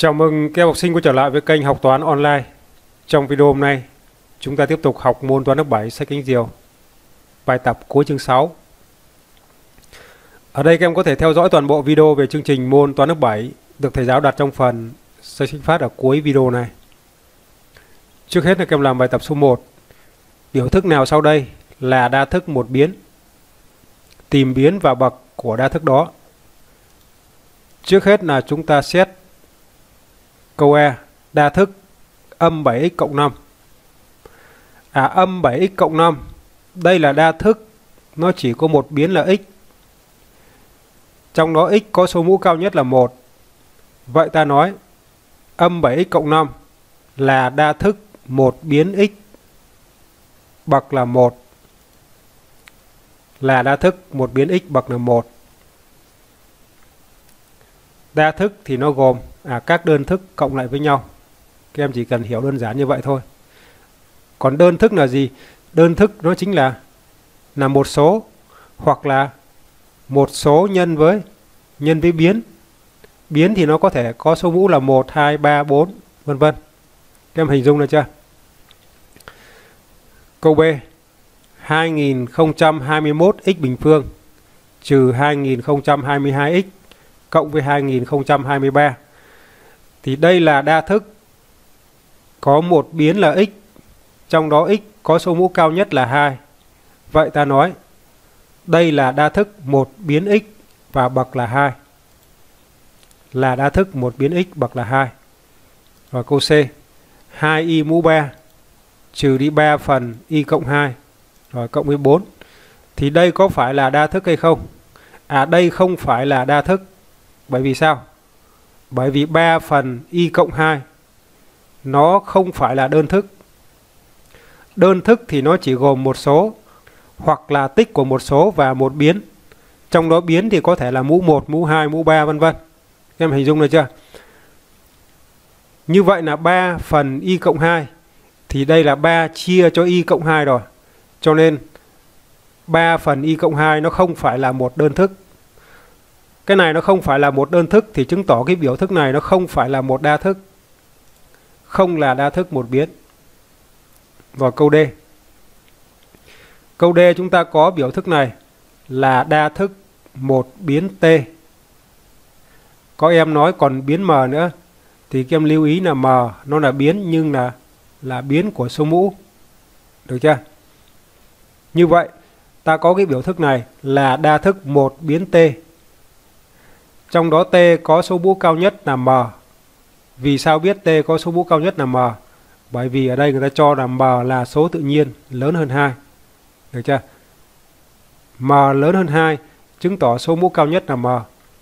Chào mừng các em học sinh quay trở lại với kênh Học Toán Online. Trong video hôm nay, chúng ta tiếp tục học môn toán lớp 7 sách Cánh Diều, bài tập cuối chương 6. Ở đây các em có thể theo dõi toàn bộ video về chương trình môn toán lớp 7 được thầy giáo đặt trong phần sách chính phát ở cuối video này. Trước hết là các em làm bài tập số 1. Biểu thức nào sau đây là đa thức một biến? Tìm biến và bậc của đa thức đó. Trước hết là chúng ta xét câu E, đa thức âm 7x cộng 5. Âm 7x cộng 5, đây là đa thức, nó chỉ có một biến là x. Trong đó x có số mũ cao nhất là 1. Vậy ta nói âm 7x cộng 5 là đa thức một biến x, bậc là 1. Là đa thức một biến x bậc là 1. Đa thức thì nó gồm các đơn thức cộng lại với nhau. Các em chỉ cần hiểu đơn giản như vậy thôi. Còn đơn thức là gì? Đơn thức nó chính là một số hoặc là một số nhân với biến. Biến thì nó có thể có số mũ là 1, 2, 3, 4, vân vân. Các em hình dung được chưa? Câu B, 2021x bình phương trừ 2022x cộng với 2023. Thì đây là đa thức có một biến là x, trong đó x có số mũ cao nhất là 2. Vậy ta nói đây là đa thức một biến x và bậc là 2. Là đa thức một biến x bậc là 2. Rồi câu C, 2y mũ 3 trừ đi 3 phần y cộng 2 rồi cộng với 4. Thì đây có phải là đa thức hay không? Đây không phải là đa thức. Bởi vì sao? Bởi vì 3 phần y cộng 2 nó không phải là đơn thức. Đơn thức thì nó chỉ gồm một số hoặc là tích của một số và một biến. Trong đó biến thì có thể là mũ 1, mũ 2, mũ 3 vân vân. Em hình dung được chưa? Như vậy là 3 phần y cộng 2 thì đây là 3 chia cho y cộng 2 rồi. Cho nên 3 phần y cộng 2 nó không phải là một đơn thức. Cái này nó không phải là một đơn thức thì chứng tỏ cái biểu thức này nó không phải là một đa thức. Không là đa thức một biến. Vào câu D. Câu D chúng ta có biểu thức này là đa thức một biến t. Có em nói còn biến m nữa thì các em lưu ý là m nó là biến nhưng là biến của số mũ. Được chưa? Như vậy ta có cái biểu thức này là đa thức một biến t. Trong đó t có số mũ cao nhất là m. Vì sao biết t có số mũ cao nhất là m? Bởi vì ở đây người ta cho là m là số tự nhiên lớn hơn 2. Được chưa? M lớn hơn 2 chứng tỏ số mũ cao nhất là m.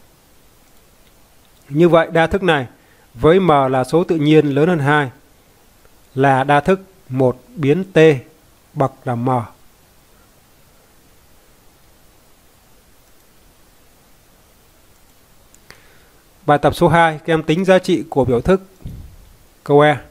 Như vậy đa thức này với m là số tự nhiên lớn hơn 2 là đa thức một biến t bậc là m. Bài tập số 2, các em tính giá trị của biểu thức. Câu E.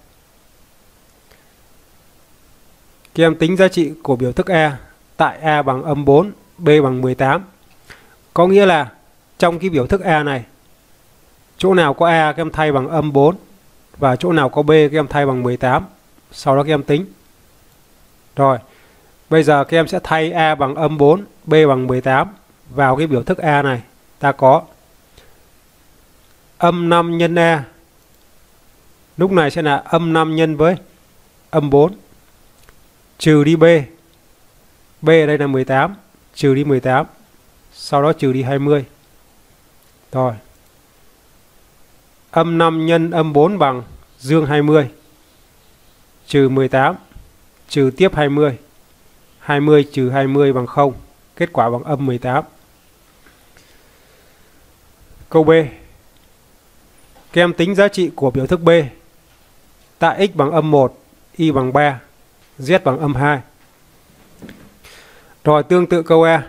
Các em tính giá trị của biểu thức E tại A bằng âm 4, B bằng 18. Có nghĩa là trong cái biểu thức E này, chỗ nào có A các em thay bằng âm 4 và chỗ nào có B các em thay bằng 18. Sau đó các em tính. Rồi, bây giờ các em sẽ thay A bằng âm 4, B bằng 18 vào cái biểu thức A này. Ta có âm 5 nhân A. Lúc này sẽ là âm 5 nhân với âm 4. Trừ đi B. B ở đây là 18. Trừ đi 18. Sau đó trừ đi 20. Rồi. Âm 5 nhân âm 4 bằng dương 20. Trừ 18. Trừ tiếp 20. 20 trừ 20 bằng 0. Kết quả bằng âm 18. Câu B. Các em tính giá trị của biểu thức B tại x bằng âm 1, y bằng 3, z bằng âm 2. Rồi tương tự câu E.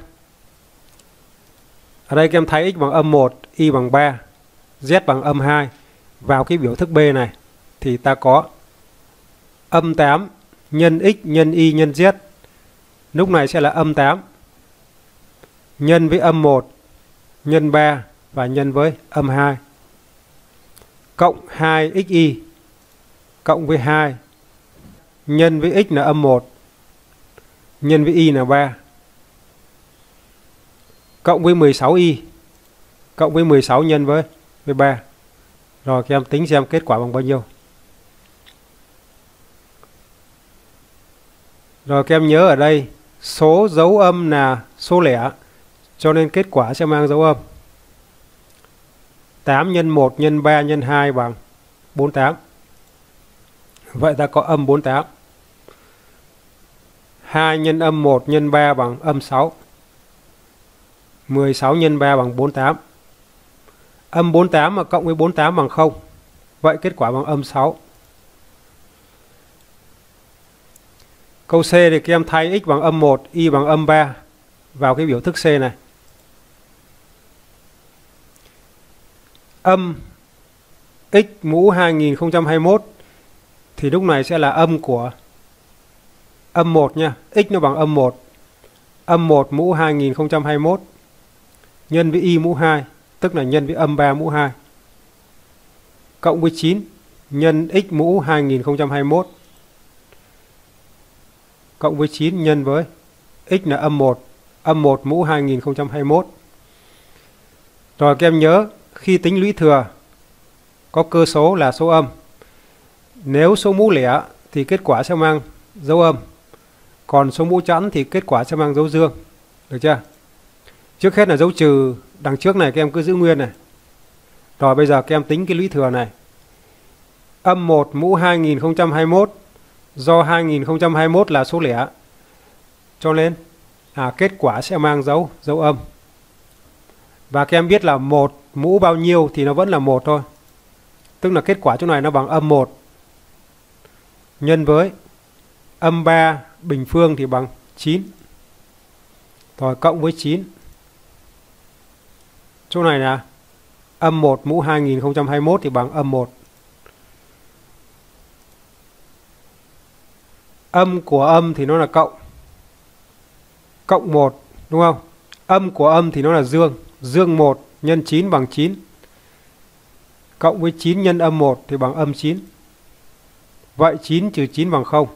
Ở đây các em thấy x bằng âm 1, y bằng 3, z bằng âm 2 vào cái biểu thức B này thì ta có âm 8 nhân x nhân y nhân z. Lúc này sẽ là âm 8 nhân với âm 1 nhân 3 và nhân với âm 2. cộng 2xy cộng với 2 nhân với x là âm 1 nhân với y là 3 cộng với 16y cộng với 16 nhân với 3. Rồi các em tính xem kết quả bằng bao nhiêu. Rồi các em nhớ ở đây số dấu âm là số lẻ, cho nên kết quả sẽ mang dấu âm. 8 nhân 1 nhân 3 nhân 2 bằng 48. Vậy ta có âm 48. 2 nhân âm 1 nhân 3 bằng âm 6. 16 nhân 3 bằng 48. Âm 48 mà cộng với 48 bằng 0. Vậy kết quả bằng âm 6. Câu C thì các em thay x bằng âm 1, y bằng âm 3 vào cái biểu thức C này. Âm x mũ 2021 thì lúc này sẽ là âm của âm 1 nha. X nó bằng âm 1. Âm 1 mũ 2021 nhân với y mũ 2, tức là nhân với âm 3 mũ 2. Cộng với 9 nhân x mũ 2021 cộng với 9 nhân với x là âm 1. Âm 1 mũ 2021. Rồi các em nhớ khi tính lũy thừa có cơ số là số âm. Nếu số mũ lẻ thì kết quả sẽ mang dấu âm. Còn số mũ chẵn thì kết quả sẽ mang dấu dương. Được chưa? Trước hết là dấu trừ đằng trước này các em cứ giữ nguyên này. Rồi bây giờ các em tính cái lũy thừa này. Âm 1 mũ 2021, do 2021 là số lẻ, cho nên kết quả sẽ mang dấu âm. Và các em biết là 1 mũ bao nhiêu thì nó vẫn là 1 thôi. Tức là kết quả chỗ này nó bằng âm 1 nhân với âm 3 bình phương thì bằng 9. Rồi cộng với 9. Chỗ này là âm 1 mũ 2021 thì bằng âm 1. Âm của âm thì nó là cộng. Cộng 1, đúng không? Âm của âm thì nó là dương. Dương 1 nhân 9 bằng 9. Cộng với 9 nhân âm 1 thì bằng âm 9. Vậy 9 trừ 9 bằng 0.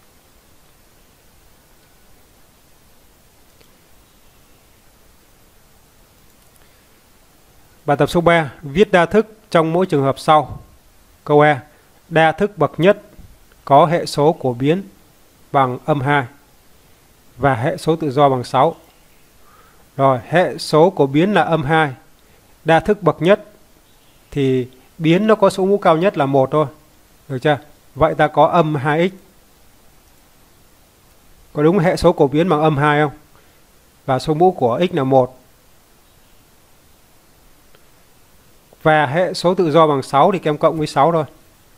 Bài tập số 3. Viết đa thức trong mỗi trường hợp sau. Câu A. Đa thức bậc nhất có hệ số của biến bằng âm 2 và hệ số tự do bằng 6. Rồi, hệ số của biến là âm 2. Đa thức bậc nhất thì biến nó có số mũ cao nhất là 1 thôi. Được chưa? Vậy ta có âm 2x. Có đúng hệ số của biến bằng âm 2 không? Và số mũ của x là 1. Và hệ số tự do bằng 6 thì các em cộng với 6 thôi.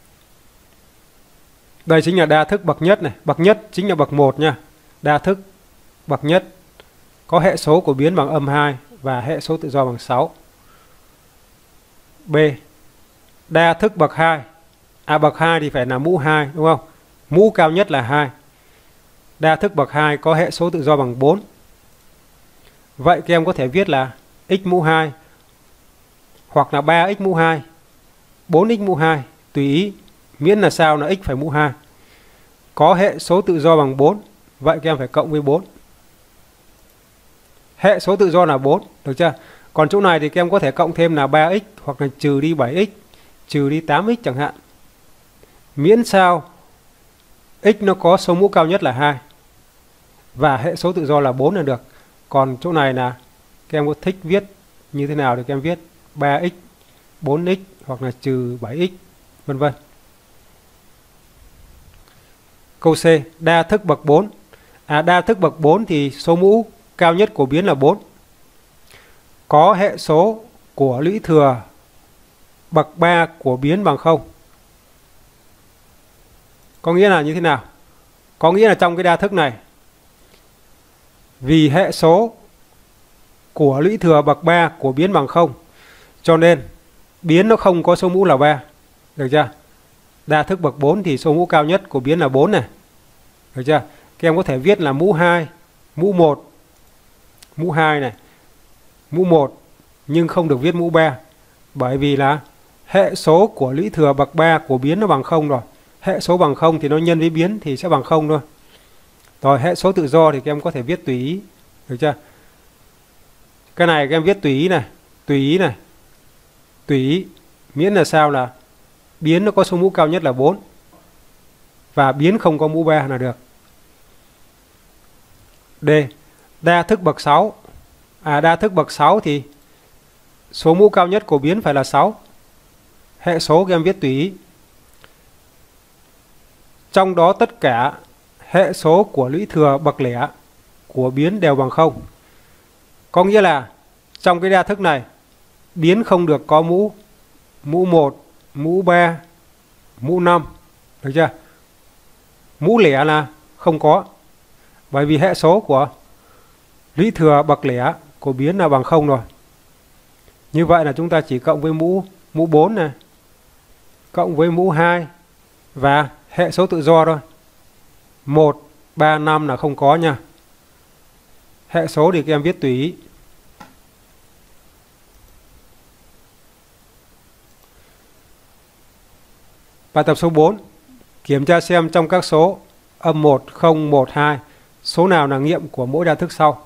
Đây chính là đa thức bậc nhất này. Bậc nhất chính là bậc 1 nha. Đa thức bậc nhất có hệ số của biến bằng âm 2 và hệ số tự do bằng 6. B. Đa thức bậc 2. Bậc 2 thì phải là mũ 2, đúng không? Mũ cao nhất là 2. Đa thức bậc 2 có hệ số tự do bằng 4. Vậy các em có thể viết là x mũ 2 hoặc là 3x mũ 2, 4x mũ 2, tùy ý, miễn là sao là x phải mũ 2. Có hệ số tự do bằng 4, vậy các em phải cộng với 4. Hệ số tự do là 4, được chưa? Còn chỗ này thì các em có thể cộng thêm là 3x hoặc là trừ đi 7x, trừ đi 8x chẳng hạn. Miễn sao x nó có số mũ cao nhất là 2 và hệ số tự do là 4 là được. Còn chỗ này là các em có thích viết như thế nào thì các em viết 3x, 4x hoặc là trừ 7x, vân vân. Câu C. Đa thức bậc 4. Đa thức bậc 4 thì số mũ cao nhất của biến là 4. Có hệ số của lũy thừa bậc 3 của biến bằng 0. Có nghĩa là như thế nào? Có nghĩa là trong cái đa thức này, vì hệ số của lũy thừa bậc 3 của biến bằng 0, cho nên biến nó không có số mũ là 3. Được chưa? Đa thức bậc 4 thì số mũ cao nhất của biến là 4 này. Được chưa? Các em có thể viết là mũ 2, mũ 1, mũ 2 này, mũ 1, nhưng không được viết mũ 3. Bởi vì là hệ số của lũy thừa bậc 3 của biến nó bằng 0 rồi. Hệ số bằng 0 thì nó nhân với biến thì sẽ bằng 0 thôi. Rồi hệ số tự do thì các em có thể viết tùy ý. Được chưa? Cái này các em viết tùy ý này. Tùy ý này. Tùy ý. Miễn là sao là biến nó có số mũ cao nhất là 4. Và biến không có mũ 3 là được. D. Đa thức bậc 6. Đa thức bậc 6 thì số mũ cao nhất của biến phải là 6. Hệ số các em viết tùy ý. Trong đó tất cả hệ số của lũy thừa bậc lẻ của biến đều bằng 0. Có nghĩa là trong cái đa thức này biến không được có mũ 1, mũ 3, mũ 5. Được chưa? Mũ lẻ là không có. Bởi vì hệ số của lũy thừa bậc lẻ của biến là bằng 0 rồi. Như vậy là chúng ta chỉ cộng với mũ 4 này, cộng với mũ 2 và hệ số tự do thôi. 1, 3, 5 là không có nha. Hệ số thì các em viết tùy ý. Bài tập số 4. Kiểm tra xem trong các số âm 1, 0, 1, 2 số nào là nghiệm của mỗi đa thức sau.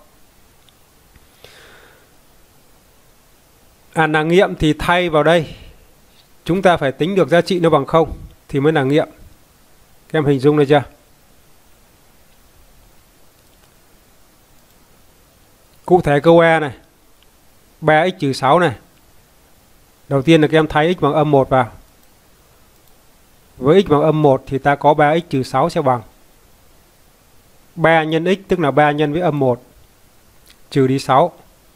Là nghiệm thì thay vào đây chúng ta phải tính được giá trị nó bằng 0 thì mới là nghiệm. Các em hình dung được chưa? Cụ thể câu A này, 3x trừ 6 này. Đầu tiên là các em thay x bằng âm 1 vào. Với x bằng âm 1 thì ta có 3x trừ 6 sẽ bằng 3 nhân x, tức là 3 nhân với âm 1 trừ đi 6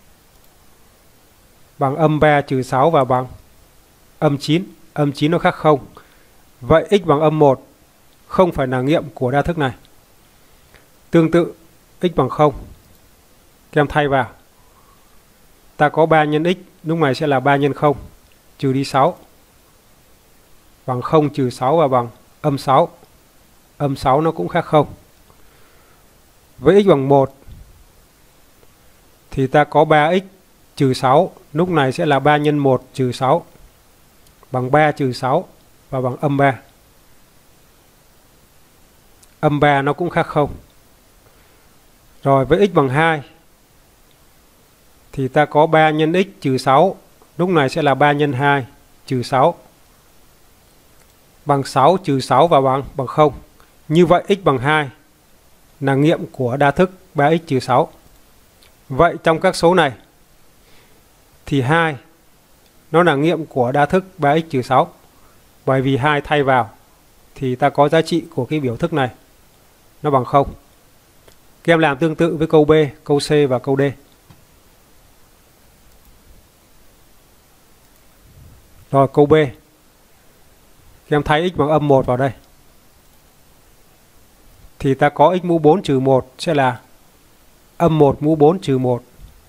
bằng âm 3 trừ 6 và bằng âm 9. Âm 9 nó khác 0. Vậy x bằng âm 1 không phải là nghiệm của đa thức này. Tương tự x bằng 0. Các em thay vào. Ta có 3 nhân x, lúc này sẽ là 3 nhân 0 trừ đi 6 bằng 0 trừ 6 và bằng âm 6. Âm 6 nó cũng khác 0. Với x bằng 1 thì ta có 3x trừ 6, lúc này sẽ là 3 nhân 1 trừ 6 bằng 3 trừ 6 và bằng âm 3. Âm 3 nó cũng khác 0. Rồi với x bằng 2 thì ta có 3 nhân x trừ 6, lúc này sẽ là 3 nhân 2 trừ 6 bằng 6 trừ 6 và bằng 0. Như vậy x bằng 2 là nghiệm của đa thức 3x trừ 6. Vậy trong các số này thì 2 nó là nghiệm của đa thức 3x trừ 6. Bởi vì 2 thay vào thì ta có giá trị của cái biểu thức này nó bằng 0. Các em làm tương tự với câu B, câu C và câu D. Rồi câu B. Các em thay x bằng âm 1 vào đây. Thì ta có x mũ 4 trừ 1 sẽ là âm 1 mũ 4 trừ 1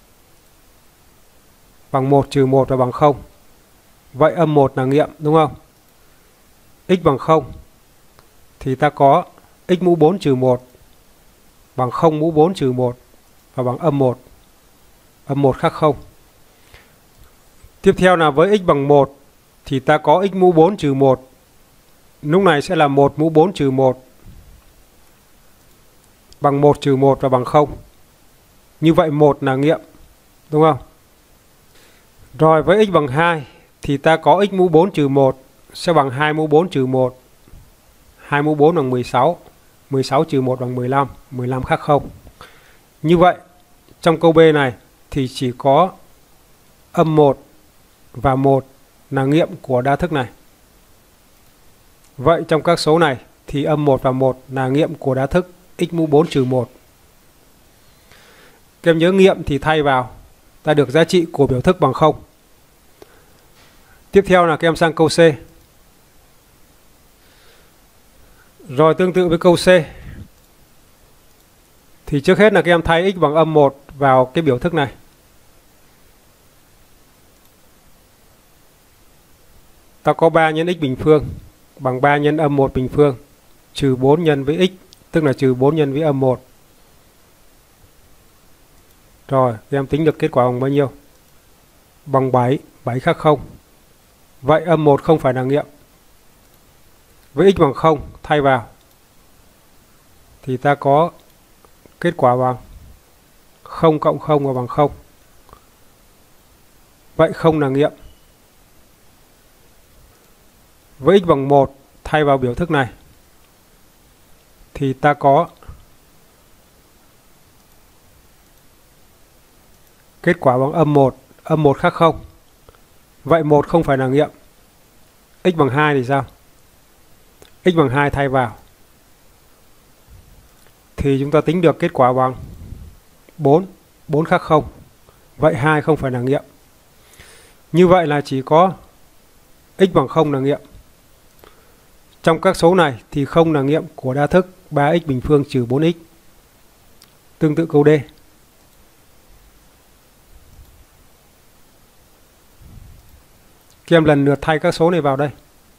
bằng 1 trừ 1 và bằng 0. Vậy âm 1 là nghiệm đúng không? X bằng 0 thì ta có x mũ 4 trừ 1 bằng 0 mũ 4 trừ 1 và bằng âm 1. Âm 1 khác 0. Tiếp theo là với x bằng 1 thì ta có x mũ 4 trừ 1. Lúc này sẽ là 1 mũ 4 trừ 1 bằng 1 trừ 1 và bằng 0. Như vậy 1 là nghiệm. Đúng không? Rồi với x bằng 2 thì ta có x mũ 4 trừ 1 sẽ bằng 2 mũ 4 trừ 1. 2 mũ 4 bằng 16. 16 trừ 1 bằng 15. 15 khác 0. Như vậy trong câu B này thì chỉ có âm 1 và 1 là nghiệm của đa thức này. Vậy trong các số này thì âm 1 và 1 là nghiệm của đa thức x mũ 4 trừ 1. Các em nhớ nghiệm thì thay vào ta được giá trị của biểu thức bằng 0. Tiếp theo là các em sang câu C. Rồi tương tự với câu C thì trước hết là các em thay x bằng âm 1 vào cái biểu thức này. Ta có 3 nhân x bình phương bằng 3 nhân âm 1 bình phương trừ 4 nhân với x, tức là trừ 4 nhân với âm 1. Rồi, các em tính được kết quả bằng bao nhiêu? Bằng 7, 7 khác 0. Vậy âm 1 không phải là nghiệm. Với x bằng 0 thay vào thì ta có kết quả bằng 0 cộng 0 và bằng 0. Vậy không là nghiệm. Với x bằng 1 thay vào biểu thức này thì ta có kết quả bằng âm 1 khác 0. Vậy 1 không phải là nghiệm. X bằng 2 thì sao? X bằng 2 thay vào thì chúng ta tính được kết quả bằng 4. 4 khác 0. Vậy 2 không phải là nghiệm. Như vậy là chỉ có x bằng 0 là nghiệm. Trong các số này thì không là nghiệm của đa thức 3x bình phương trừ 4x. Tương tự câu D. Các em lần lượt thay các số này vào đây.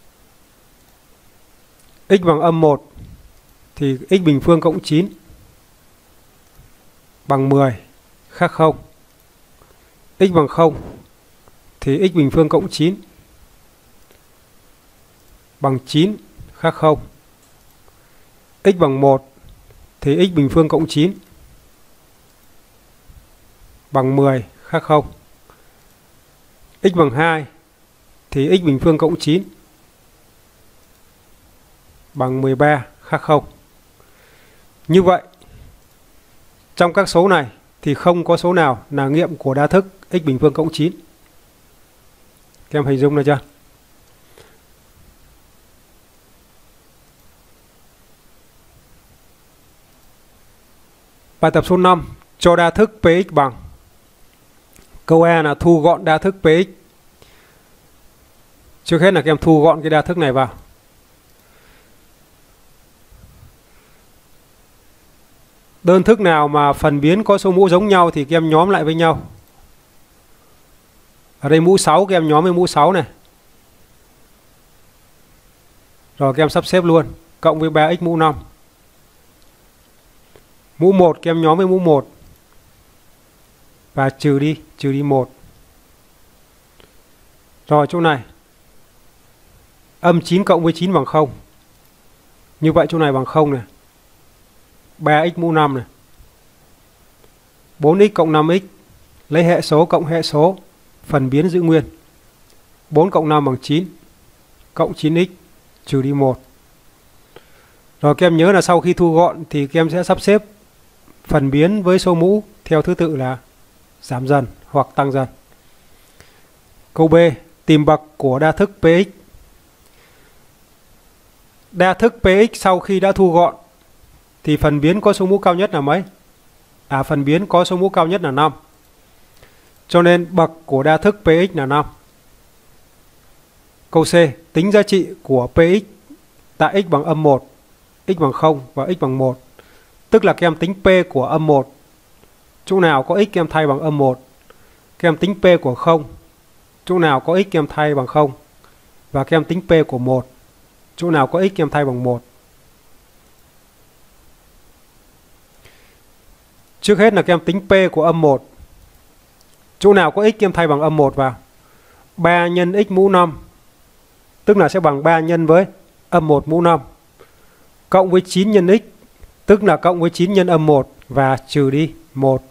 X bằng âm 1 thì x bình phương cộng 9 bằng 10 khác 0. X bằng 0 thì x bình phương cộng 9 bằng 9 khác 0. X bằng 1 thì x bình phương cộng 9 bằng 10 khác 0. X bằng 2 thì x bình phương cộng 9 bằng 13 khác 0. Như vậy, trong các số này thì không có số nào là nghiệm của đa thức x bình phương cộng 9. Các em hình dung được chưa? Bài tập số 5 cho đa thức Px bằng. Câu A là thu gọn đa thức Px. Trước hết là các em thu gọn cái đa thức này vào. Đơn thức nào mà phần biến có số mũ giống nhau thì các em nhóm lại với nhau. Ở đây mũ 6 các em nhóm với mũ 6 này. Rồi các em sắp xếp luôn. Cộng với 3x mũ 5. Mũ 1 các em nhóm với mũ 1. Và trừ đi 1. Rồi chỗ này. Âm 9 cộng với 9 bằng 0. Như vậy chỗ này bằng 0 này. 3x mũ 5 này. 4x cộng 5x. Lấy hệ số cộng hệ số. Phần biến giữ nguyên. 4 cộng 5 bằng 9. Cộng 9x trừ đi 1. Rồi các em nhớ là sau khi thu gọn thì các em sẽ sắp xếp phần biến với số mũ theo thứ tự là giảm dần hoặc tăng dần. Câu B. Tìm bậc của đa thức Px. Đa thức Px sau khi đã thu gọn thì phần biến có số mũ cao nhất là mấy? Phần biến có số mũ cao nhất là 5. Cho nên bậc của đa thức Px là 5. Câu C. Tính giá trị của Px tại x bằng âm 1, x bằng 0 và x bằng 1. Tức là các em tính P của âm 1. Chỗ nào có x các em thay bằng âm 1. Các em tính P của 0. Chỗ nào có x các em thay bằng 0. Và các em tính P của 1. Chỗ nào có x các em thay bằng 1. Trước hết là các em tính P của âm 1. Chỗ nào có x các em thay bằng âm 1 vào. 3 nhân x mũ 5. Tức là sẽ bằng 3 nhân với âm 1 mũ 5. Cộng với 9 nhân x. Tức là cộng với 9 nhân âm 1. Và trừ đi 1.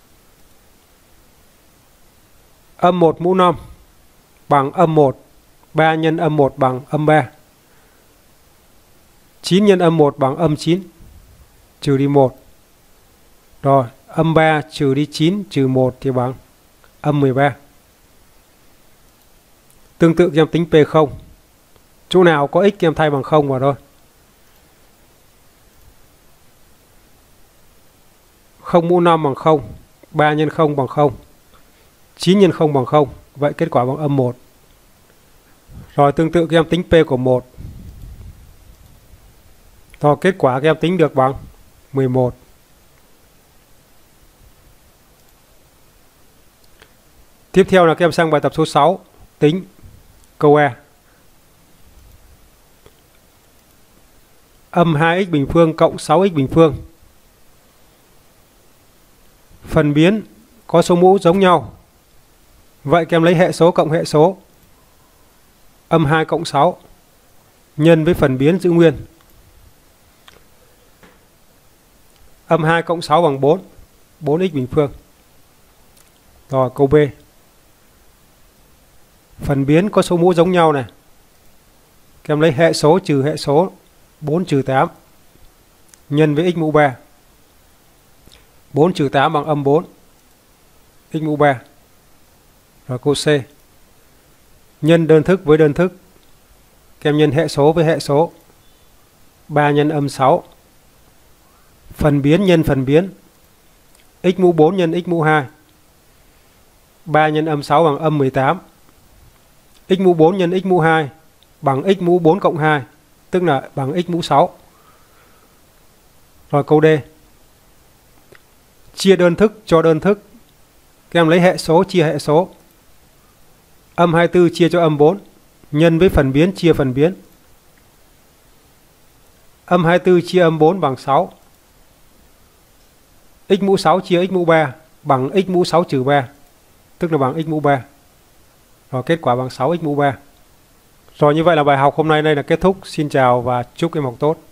Âm 1 mũ 5 bằng âm 1. 3 nhân âm 1 bằng âm 3. 9 nhân âm 1 bằng âm 9. Trừ đi 1. Rồi, âm 3 trừ đi 9 trừ 1 thì bằng âm 13. Tương tự các em tính P0. Chỗ nào có x các em thay bằng 0 vào thôi. 0 mũ 5 bằng 0. 3 nhân 0 bằng 0. 9 nhân 0 bằng 0. Vậy kết quả bằng âm 1. Rồi tương tự các em tính P của 1. Rồi kết quả các em tính được bằng 11. Tiếp theo là các em sang bài tập số 6. Tính. Câu A. Âm 2x bình phương cộng 6x bình phương. Phần biến có số mũ giống nhau. Vậy các em lấy hệ số cộng hệ số. âm 2 cộng 6 nhân với phần biến giữ nguyên. Âm 2 cộng 6 bằng 4, 4x bình phương. Rồi câu B. Phần biến có số mũ giống nhau này. Các em lấy hệ số trừ hệ số 4 trừ 8 nhân với x mũ 3. 4 trừ 8 bằng âm 4, x mũ 3. Rồi câu C. Nhân đơn thức với đơn thức. Các em nhân hệ số với hệ số. 3 nhân âm 6. Phần biến nhân phần biến. X mũ 4 nhân x mũ 2. 3 nhân âm 6 bằng âm 18. X mũ 4 nhân x mũ 2 bằng x mũ 4 cộng 2, tức là bằng x mũ 6. Rồi câu D. Chia đơn thức cho đơn thức. Các em lấy hệ số chia hệ số. Âm 24 chia cho âm 4 nhân với phần biến chia phần biến. Âm 24 chia âm 4 bằng 6. X mũ 6 chia x mũ 3 bằng x mũ 6 trừ 3, tức là bằng x mũ 3. Rồi kết quả bằng 6x mũ 3. Rồi như vậy là bài học hôm nay đây là kết thúc. Xin chào và chúc em học tốt.